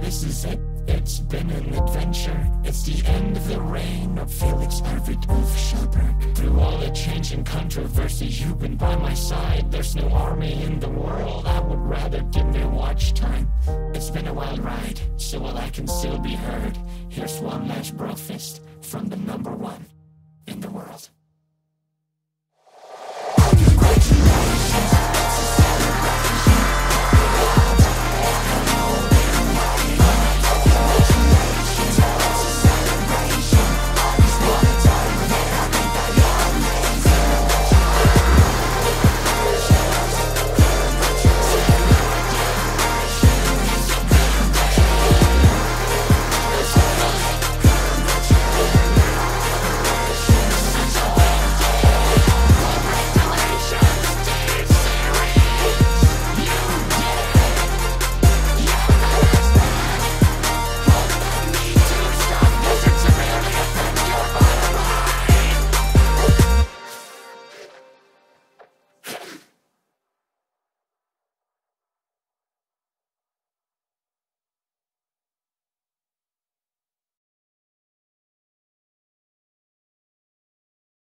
this is it. It's been an adventure. It's the end of the reign of Felix Arvid Ulf Schulberg. Through all the change and controversy, you've been by my side. There's no army in the world I would rather give me watch time. It's been a wild ride, so while I can still be heard, here's one last bro fist from the #1.